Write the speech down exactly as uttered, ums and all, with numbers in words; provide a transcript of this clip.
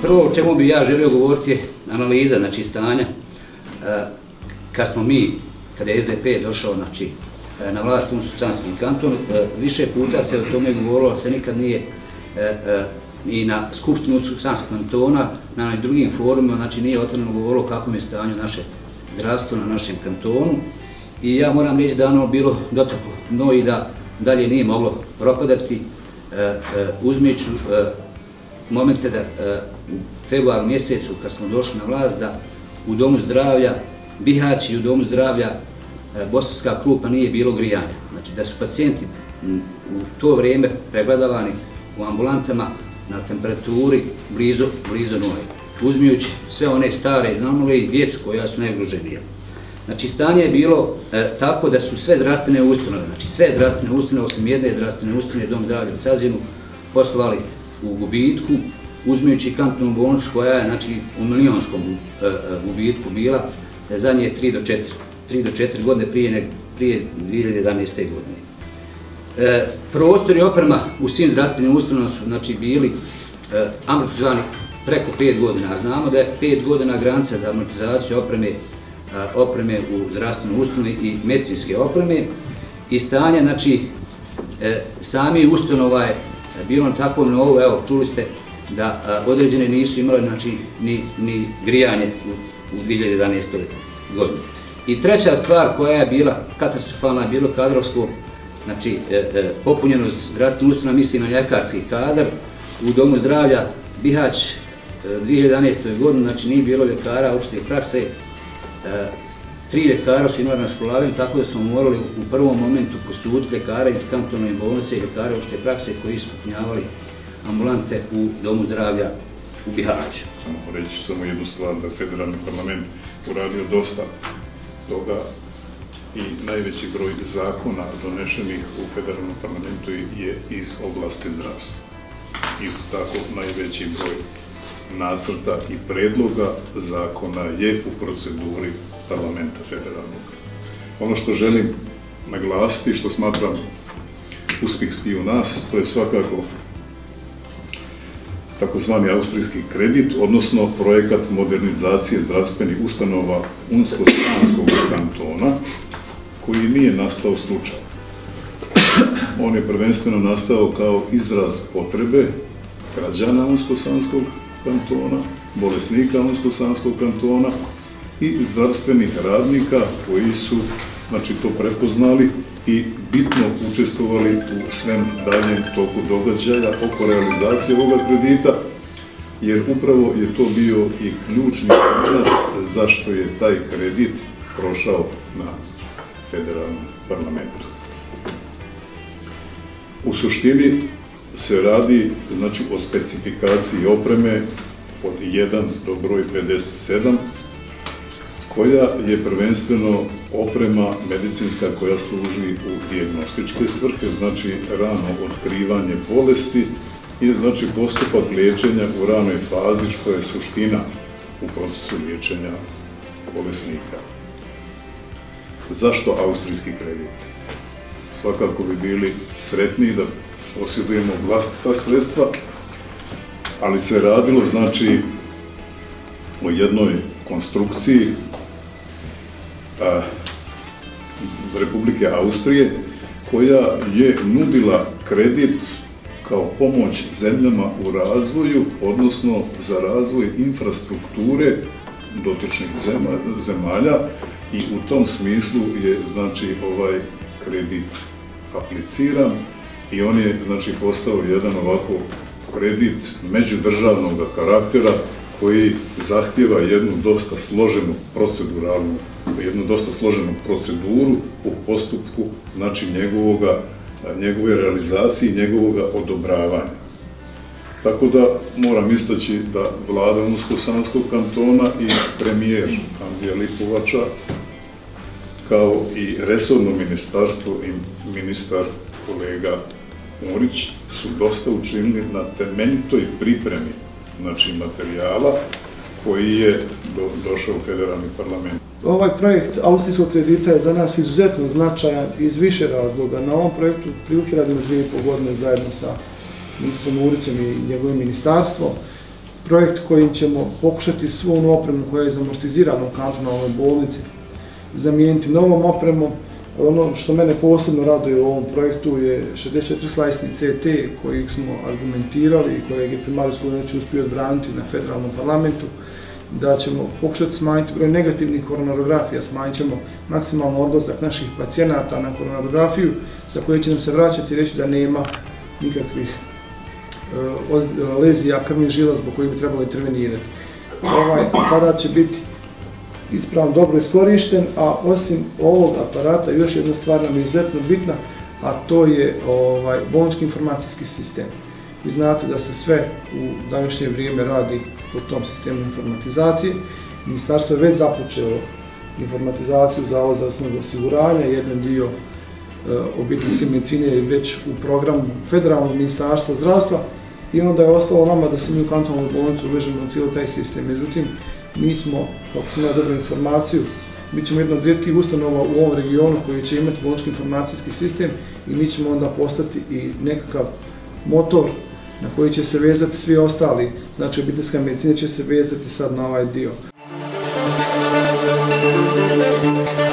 Prvo o čemu bi ja želio govoriti je analiza, znači stanja. Kad smo mi, kada je S D P došao znači, na vlast u Unsko-Sanskom kantonu, više puta se o tome govorilo, se nikad nije i na Skupštinu Unsko-Sanskog kantona, na drugim forumima, znači nije otvoreno govorilo kakvom je stanju naše zdravstvo na našem kantonu. I ja moram reći da ono bilo dotaklo dno i da dalje nije moglo propadati. Uzmiću momente da u februaru mjesecu kad smo došli na vlast da u domu zdravlja Bihać i u domu zdravlja Bosanska Krupa nije bilo grijanja. Znači da su pacijenti u to vrijeme pregledavani u ambulantama na temperaturi blizu, blizu nule. Uzmijući sve one stare znamole i djecu koja su najugroženija. Znači stanje je bilo e, tako da su sve zdravstvene ustanove, znači sve zdravstvene ustanove, osim jedne zdravstvene ustanove, Dom zdravlja u Cazinu, poslovali u gubitku, uzmijući kantonu bolnicu koja je znači, u milionskom e, e, gubitku bila e, zadnje tri do četiri godine prije, prije dvije hiljade jedanaeste. godine. E, prostor i oprema u svim zdravstvenim ustanovama su znači, bili e, amortizovani preko pet godina, a znamo da je pet godina granica za amortizaciju opreme opreme u zdravstvenoj ustanovi i medicinske opreme i stanje, znači, e, sami ustanova je bilo na takvom nivou, evo, čuli ste da a, određene nisu imale, znači, ni, ni grijanje u, u dvije hiljade jedanaestoj. godini. I treća stvar koja je bila katastrofalna je bilo kadrovsko, znači, e, e, popunjenost zdravstvenog ustanova, misli na ljekarski kadar, u domu zdravlja Bihać e, dvije hiljade jedanaeste. godini, znači, nije bilo ljekara opšte prakse. E, tri ljekara su imali na raspolaganju, tako da smo morali u prvom momentu posuditi ljekara iz kantonalne bolnice i ljekara opšte prakse koji su popunjavali ambulante u domu zdravlja u Bihaću. Samo reći samo jednu stvar, da je federalni parlament uradio dosta toga i najveći broj zakona donešenih u federalnom parlamentu je iz oblasti zdravstva. Isto tako najveći broj nacrta i predloga zakona je u proceduri parlamenta federalnog. Ono što želim naglasiti, što smatram uspjeh svih u nas, to je svakako takozvani austrijski kredit, odnosno projekat modernizacije zdravstvenih ustanova Unsko-Sanskog kantona, koji nije nastao slučajno. On je prvenstveno nastao kao izraz potrebe građana Unsko-Sanskog kantona, bolesnika Unsko-Sanskog kantona i zdravstvenih radnika koji su znači, to prepoznali i bitno učestvovali u svem daljem toku događaja oko realizacije ovoga kredita, jer upravo je to bio i ključni razlog zašto je taj kredit prošao na federalnom parlamentu. U suštini se radi znači, o specifikaciji opreme od jedan do broj pedeset sedam, koja je prvenstveno oprema medicinska koja služi u dijagnostičke svrhe, znači rano otkrivanje bolesti i znači postupak liječenja u ranoj fazi, što je suština u procesu liječenja bolesnika. Zašto austrijski kredit? Svakako bi bili sretniji da posjedujemo vlastita sredstva, ali se radilo znači o jednoj konstrukciji a, Republike Austrije koja je nudila kredit kao pomoć zemljama u razvoju, odnosno za razvoj infrastrukture dotičnih zemalja i u tom smislu je znači ovaj kredit apliciran i on je znači postao jedan ovako kredit međudržavnog karaktera koji zahtjeva jednu dosta složenu proceduralnu, jednu dosta složenu proceduru u postupku znači njegovoga, njegove realizacije i njegovoga odobravanja. Tako da moram istaći da vlada Unsko-Sanskog kantona i premijer Andrija Lipovača kao i resorno ministarstvo i ministar kolega Murić su dosta učinili na temeljitoj pripremi znači materijala koji je do, došao u federalni parlament. Ovaj projekt austrijskog kredita je za nas izuzetno značajan iz više razloga. Na ovom projektu prilike radimo dvije i pol godine zajedno sa ministrom Murićem i njegovim ministarstvom. projekt kojim ćemo pokušati svu onu opremu koja je zamortizirana u kantonalnoj bolnici zamijeniti novom opremom. Ono što mene posebno raduje u ovom projektu je šezdeset četiri slajsni C T kojeg smo argumentirali i kojeg je primarijus Govornić uspio odbraniti na federalnom parlamentu, da ćemo pokušati smanjiti broj negativnih koronarografija, smanjit ćemo maksimalno odlazak naših pacijenata na koronarografiju sa koje će nam se vraćati i reći da nema nikakvih lezija krvnih žila zbog kojih bi trebalo intervenirati. Ovaj aparat će biti ispravno dobro iskorišten, a osim ovog aparata još jedna stvar nam je izuzetno bitna, a to je ovaj, bolnički informacijski sistem. Vi znate da se sve u današnje vrijeme radi po tom sistemu informatizacije. Ministarstvo je već započelo informatizaciju Zavoda za zdravstveno osiguranje, jedan dio e, obiteljske medicine je već u programu Federalnog ministarstva zdravstva i onda je ostalo nama da se mi u kantonalnu bolnicu uvežemo u cijeli taj sistem. Međutim, mi smo, kako sam ja dobio informaciju, mi ćemo jedna od rijetkih ustanova u ovom regionu koji će imati bolnički informacijski sistem i mi ćemo onda postati i nekakav motor na koji će se vezati svi ostali, znači obiteljska medicina će se vezati sad na ovaj dio.